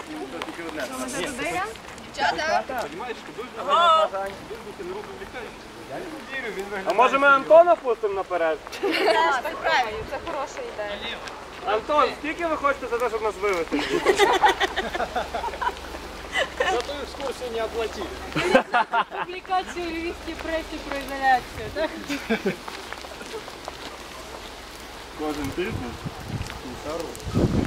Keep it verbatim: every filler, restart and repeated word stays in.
Може туди йдемо? А може ми Антона пустимо наперед? Так, правильно, це хороша ідея. Антон, скільки ви хочете за те, щоб нас вивезти? За ту екскурсію не оплатили. Публікацію у львівській пресі про ізоляцію, так? Кожен тиждень?